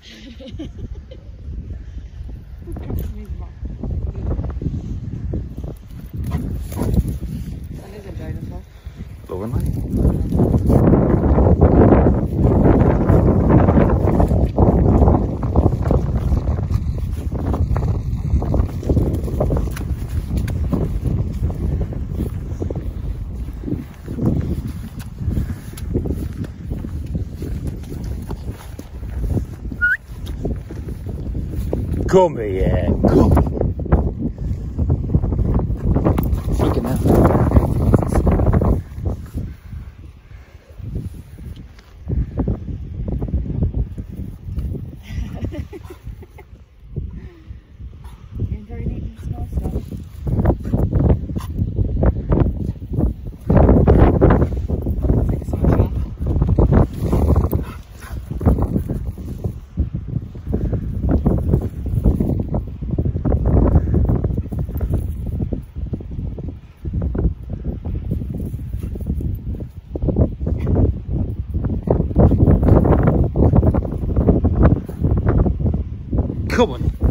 That is a dinosaur. Lovely. Come here, come. Look at that. You're very neat and small stuff. Come on.